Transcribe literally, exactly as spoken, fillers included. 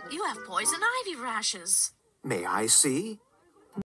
You have poison ivy rashes. May I see?